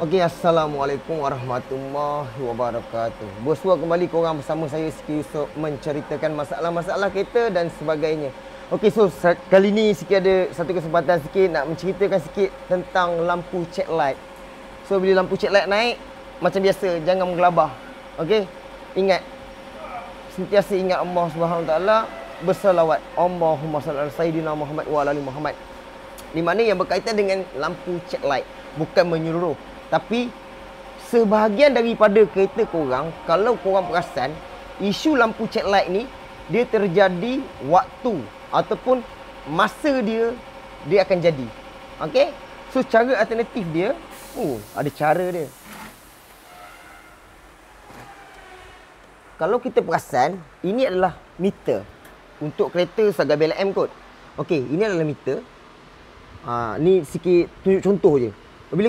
Okey, Assalamualaikum warahmatullahi wabarakatuh. Bersua kembali korang bersama saya Siki Yusof menceritakan masalah-masalah kereta dan sebagainya. Okey, so kali ni Siki ada satu kesempatan sikit nak menceritakan sikit tentang lampu check light. So bila lampu check light naik, macam biasa jangan menggelabah. Okey? Ingat, sentiasa ingat Allah Subhanahu Wa Taala, bersalawat. Allahumma salli ala sayyidina Muhammad wa ala ali Muhammad. Di mana yang berkaitan dengan lampu check light, bukan menyeluruh. Tapi sebahagian daripada kereta korang, kalau korang perasan, isu lampu check light ni dia terjadi waktu ataupun masa dia akan jadi. Okey? So cara alternatif dia, ada cara dia. Kalau kita perasan, ini adalah meter untuk kereta Saga BLM kot. Okey, ini adalah meter. Ni sikit tunjuk contoh je. Bila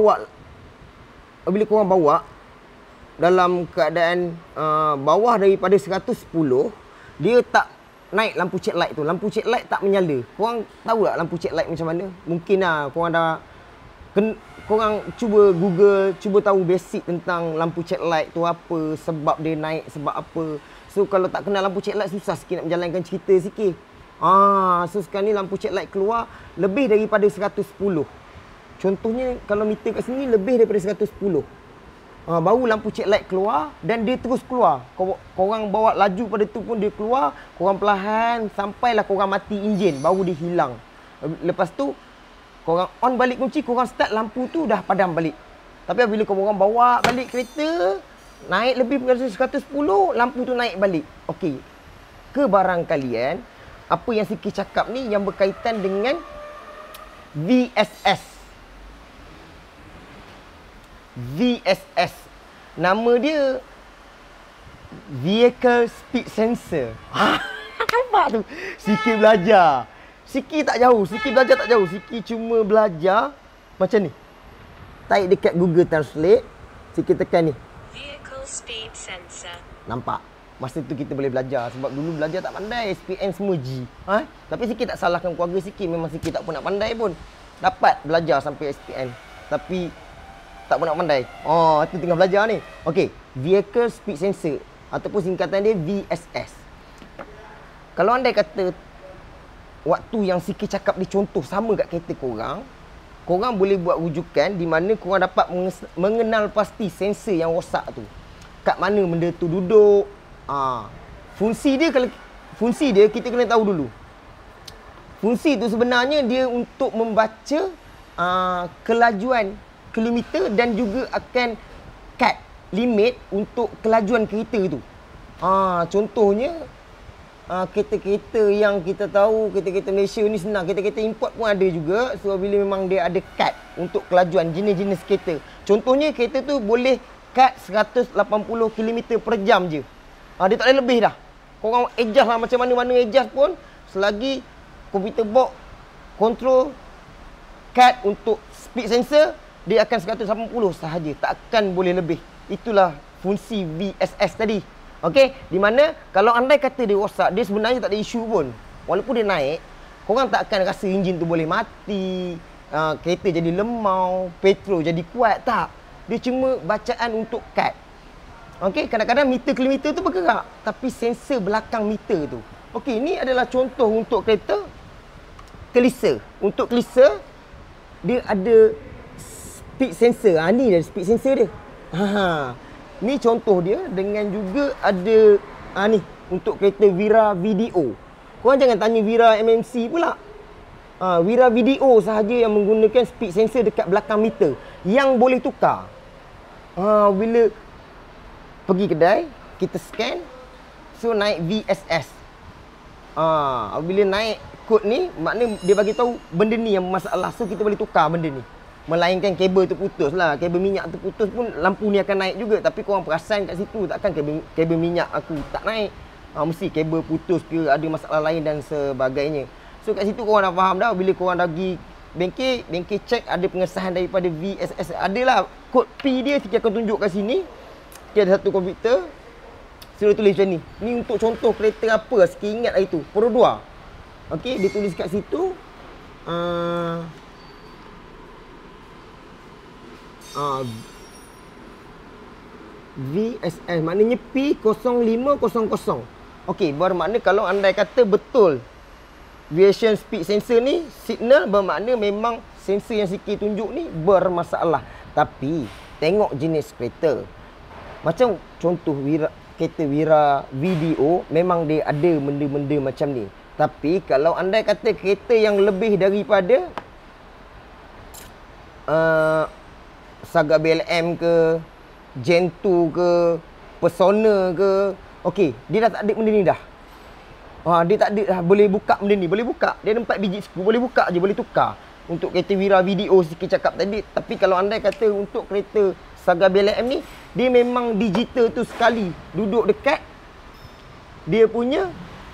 korang bawa dalam keadaan bawah daripada 110, dia tak naik lampu check light tu. Lampu check light tak menyala. Korang tahu tak lampu check light macam mana? Mungkin korang dah korang cuba Google, cuba tahu basic tentang lampu check light tu apa, sebab dia naik, sebab apa. So kalau tak kenal lampu check light, susah sikit nak menjalankan cerita sikit. So sekarang ni lampu check light keluar lebih daripada 110. Contohnya kalau meter kat sini lebih daripada 110. Baru lampu check light keluar dan dia terus keluar. Korang bawa laju pada tu pun dia keluar. Korang perlahan sampailah korang mati enjin, baru dia hilang. Lepas tu korang on balik kunci, korang start, lampu tu dah padam balik. Tapi bila korang bawa balik kereta, naik lebih daripada 110, lampu tu naik balik. Okey. Kebarangkalian apa yang Siki cakap ni yang berkaitan dengan VSS. VSS. Nama dia Vehicle Speed Sensor. Nampak tu? Siki belajar. Siki tak jauh. Siki belajar tak jauh. Siki cuma belajar macam ni. Type dekat Google Translate. Siki tekan ni. Vehicle Speed Sensor. Nampak? Masa tu kita boleh belajar. Sebab dulu belajar tak pandai. SPM semua G. Tapi Siki tak salahkan keluarga Siki. Memang Siki tak pun nak pandai pun. Dapat belajar sampai SPM. Tapi tak pun nak pandai. Itu tengah belajar ni. Okey, Vehicle Speed Sensor ataupun singkatan dia VSS. Kalau andai kata waktu yang Siki cakap ni contoh sama kat kereta korang, korang boleh buat rujukan di mana korang dapat mengenal pasti sensor yang rosak tu. Kat mana benda tu duduk. Fungsi dia kita kena tahu dulu. Fungsi tu sebenarnya dia untuk membaca kelajuan kilometer dan juga akan cut limit untuk kelajuan kereta tu. Contohnya kereta-kereta yang kita tahu, kereta-kereta Malaysia ni senang, kereta-kereta import pun ada juga. So bila memang dia ada cut untuk kelajuan jenis-jenis kereta. Contohnya kereta tu boleh cut 180 km per jam je. Dia tak boleh lebih dah. Korang adjust lah macam mana-mana adjust pun, selagi komputer box control cut untuk speed sensor, dia akan 180 sahaja, tak akan boleh lebih. Itulah fungsi VSS tadi. Okey, di mana kalau andai kata dia rosak, dia sebenarnya tak ada isu pun. Walaupun dia naik, korang tak akan rasa enjin tu boleh mati, kereta jadi lemau, petrol jadi kuat, tak. Dia cuma bacaan untuk cut. Okey, kadang-kadang meter kilometer tu bergerak, tapi sensor belakang meter tu. Okey, ni adalah contoh untuk kereta kelisa. Untuk kelisa, dia ada speed sensor. Ni dah speed sensor dia. Ni contoh dia, dengan juga ada ni untuk kereta Vira VDO. Korang jangan tanya Vira MMC pula. Vira VDO sahaja yang menggunakan speed sensor dekat belakang meter yang boleh tukar. Bila pergi kedai, kita scan, so naik VSS. Bila naik kod ni, maknanya dia bagi tahu benda ni yang masalah, so kita boleh tukar benda ni. Melainkan kabel tu putus lah. Kabel minyak tu putus pun lampu ni akan naik juga. Tapi korang perasan kat situ, takkan kabel minyak aku tak naik. Mesti kabel putus ke, ada masalah lain dan sebagainya. So kat situ korang dah faham dah. Bila korang dah pergi bengkel check ada pengesahan daripada VSS. Adalah kod P dia, kita akan tunjuk kat sini. Dia ada satu komputer, sudah tulis macam ni. Ni untuk contoh kereta apa, sikit ingat hari tu, Pro 2. Okey, dia tulis kat situ VSS maknanya P0500. Okey, bermakna kalau andai kata betul variation speed sensor ni signal, bermakna memang sensor yang Siki tunjuk ni bermasalah. Tapi tengok jenis kereta. Macam contoh kereta Wira video, memang dia ada benda-benda macam ni. Tapi kalau andai kata kereta yang lebih daripada Saga BLM ke, Gen 2 ke, Persona ke, okey, dia dah tak ada benda ni dah. Dia tak ada dah boleh buka benda ni. Boleh buka. Dia ada 4 biji skru, boleh buka je, boleh tukar. Untuk kereta Wira video Siki cakap tadi. Tapi kalau andai kata untuk kereta Saga BLM ni, dia memang digital tu sekali duduk dekat dia punya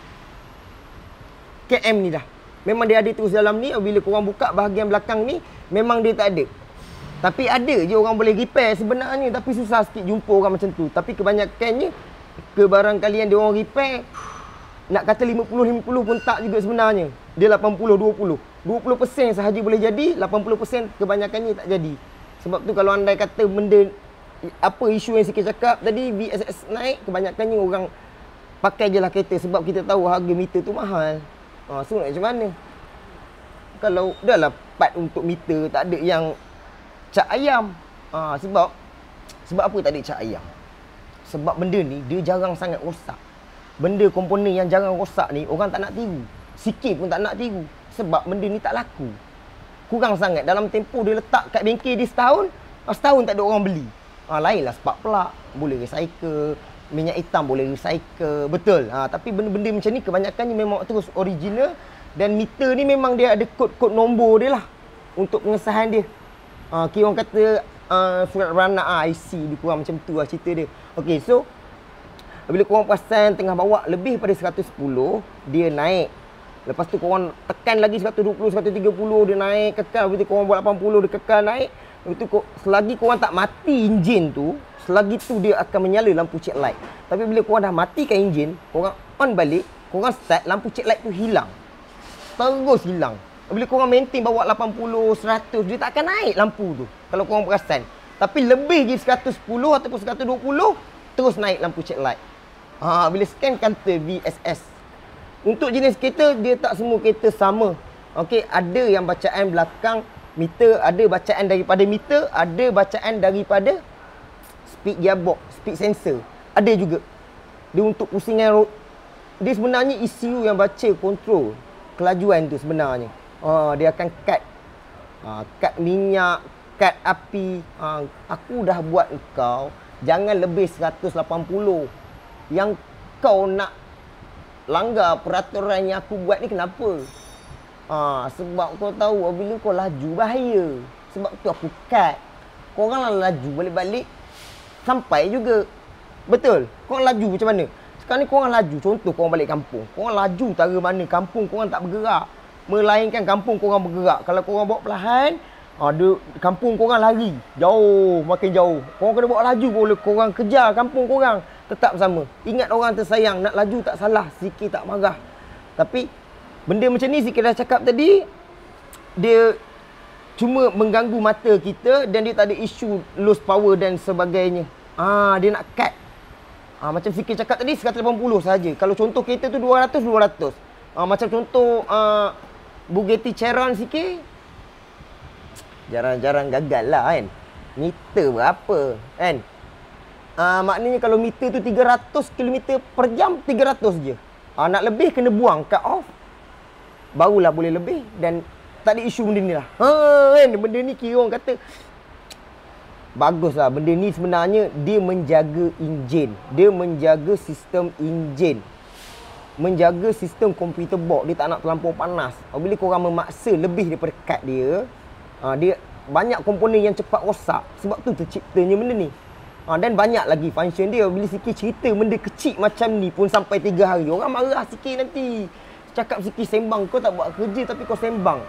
KM ni dah. Memang dia ada terus dalam ni. Bila korang buka bahagian belakang ni, memang dia tak ada. Tapi ada je orang boleh repair sebenarnya. Tapi susah sikit jumpa orang macam tu. Tapi kebanyakannya, kebarangkalian dia orang repair, nak kata 50-50 pun tak juga sebenarnya. Dia 80-20. 20% sahaja boleh jadi, 80% kebanyakannya tak jadi. Sebab tu kalau andai kata benda, apa isu yang Siki cakap tadi, VSS naik, kebanyakannya orang pakai je lah kereta. Sebab kita tahu harga meter tu mahal. So nak macam mana? Kalau dah lah part untuk meter, tak ada yang cak ayam. Sebab apa tak ada cak ayam? Sebab benda ni dia jarang sangat rosak. Benda komponen yang jarang rosak ni orang tak nak tiru. Siki pun tak nak tiru. Sebab benda ni tak laku. Kurang sangat. Dalam tempoh dia letak kat bengkel dia setahun, setahun tak ada orang beli. Lainlah spark plug, boleh recycle. Minyak hitam boleh recycle. Betul. Tapi benda-benda macam ni kebanyakannya memang terus original. Dan meter ni memang dia ada kod-kod nombor dia lah untuk pengesahan dia. Kira orang kata surat beranak IC, lebih kurang macam tu lah cerita dia. Okey, so bila korang perasan tengah bawa lebih pada 110, dia naik. Lepas tu korang tekan lagi 120, 130, dia naik kekal. Lepas tu korang buat 80, dia kekal naik. Lepas tu selagi korang tak mati enjin tu, selagi tu dia akan menyala lampu check light. Tapi bila korang dah matikan enjin, korang on balik, korang start, lampu check light tu hilang. Terus hilang. Bila korang maintain bawa 80, 100, dia tak akan naik lampu tu. Kalau korang perasan. Tapi lebih je 110 ataupun 120, terus naik lampu check light. Bila scan kata VSS. Untuk jenis kereta, dia tak semua kereta sama. Okey, ada yang bacaan belakang meter, ada bacaan daripada meter, ada bacaan daripada speed gearbox, speed sensor. Ada juga. Dia untuk pusingan road. Dia sebenarnya ECU yang baca kontrol kelajuan tu sebenarnya. Dia akan cut. Cut minyak, cut api. Aku dah buat kau jangan lebih 180. Yang kau nak langgar peraturan yang aku buat ni kenapa? Sebab kau tahu bila kau laju bahaya. Sebab tu aku cut. Korang lah laju balik-balik sampai juga. Betul? Korang laju macam mana? Sekarang ni korang laju, contoh korang balik kampung. Korang laju tara mana? Kampung korang tak bergerak. Melainkan kampung korang bergerak. Kalau korang bawa perlahan, kampung korang lari. Jauh, makin jauh. Korang kena bawa laju boleh korang kejar kampung korang. Tetap sama. Ingat orang tersayang, nak laju tak salah, Siki tak marah. Tapi benda macam ni Siki dah cakap tadi, dia cuma mengganggu mata kita dan dia tak ada isu lose power dan sebagainya. Dia nak cut. Macam Siki cakap tadi 180 saja. Kalau contoh kereta tu 200. Macam contoh Bugatti Chiron Siki, jarang-jarang gagal lah kan. Meter berapa kan? Maknanya kalau meter tu 300 km per jam, 300 je. Nak lebih kena buang, cut off, barulah boleh lebih. Dan tak ada isu benda ni lah. Kan? Benda ni kira orang kata bagus lah. Benda ni sebenarnya dia menjaga enjin. Dia menjaga sistem enjin. Menjaga sistem komputer box. Dia tak nak terlampau panas. Bila korang memaksa lebih daripada cut dia, dia banyak komponen yang cepat rosak. Sebab tu terciptanya benda ni. Dan banyak lagi function dia. Bila Siki cerita benda kecil macam ni pun sampai 3 hari, orang marah Siki nanti. Cakap Siki sembang. Kau tak buat kerja tapi kau sembang.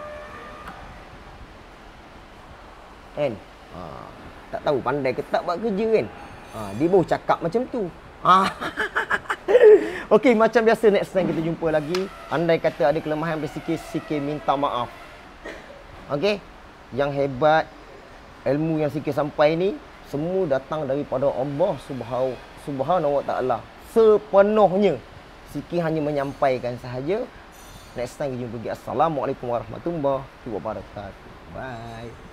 Kan? Tak tahu pandai ke tak buat kerja kan? Dia baru cakap macam tu. Okey, macam biasa next time kita jumpa lagi. Andai kata ada kelemahan pada Siki, Siki minta maaf. Okey? Yang hebat ilmu yang Siki sampai ni semua datang daripada Allah Subhanahu Wa Taala sepenuhnya. Siki hanya menyampaikan sahaja. Next time kita jumpa lagi. Assalamualaikum warahmatullahi wabarakatuh. Bye.